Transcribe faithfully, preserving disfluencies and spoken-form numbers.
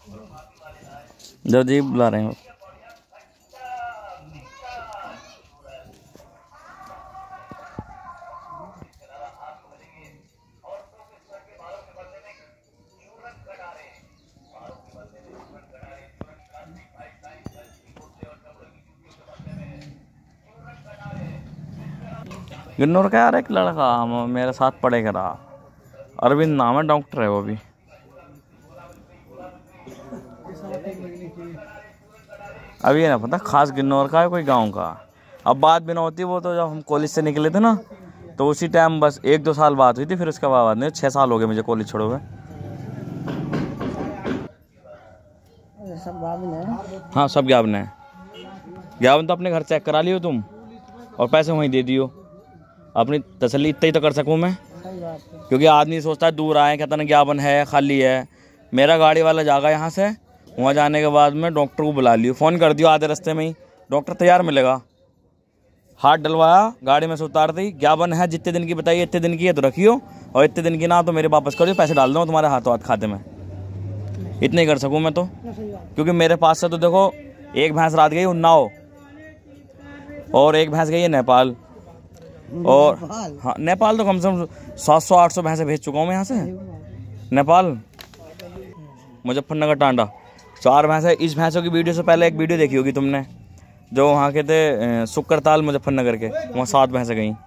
जो जी बुला रहे हैं। गिन्नौर का यार एक लड़का मेरे साथ पढ़े करा, अरविंद नाम है, डॉक्टर है वो भी। अभी ये ना पता खास गिन्नौर का है कोई गांव का। अब बात भी ना होती, वो तो जब हम कॉलेज से निकले थे ना तो उसी टाइम बस एक दो साल बात हुई थी, फिर उसके बाद नहीं, छः साल हो गए मुझे कॉलेज छोड़े हुए। हाँ सब ज्ञापन है। ज्ञापन तो अपने घर चेक करा लियो तुम और पैसे वहीं दे दियो। अपनी तसल्ली इतना ही तो कर सकूँ मैं, क्योंकि आदमी सोचता है दूर आए, कहता ना ज्ञापन है खाली है। मेरा गाड़ी वाला जागा यहाँ से, वहाँ जाने के बाद में डॉक्टर को बुला लियो, फ़ोन कर दियो आधे रास्ते में ही, डॉक्टर तैयार मिलेगा। हाथ डलवाया, गाड़ी में से उतार दी, ज्ञापन है जितने दिन की बताइए इतने दिन की है तो रखियो, और इतने दिन की ना तो मेरे वापस करियो, पैसे डाल दो तुम्हारे हाथों हाथ खाते में। इतना ही कर सकूँ मैं तो, क्योंकि मेरे पास से तो देखो एक भैंस रात गई उन्नाव, और एक भैंस गई है नेपाल, और हाँ नेपाल तो कम से कम सात सौ आठ सौ भैंसे भेज चुका हूँ मैं यहाँ से नेपाल। मुजफ्फरनगर टांडा चार भैंसे। इस भैंसों की वीडियो से पहले एक वीडियो देखी होगी तुमने, जो वहाँ के थे सुक्करताल मुजफ्फरनगर के, वहाँ सात भैंसे गई।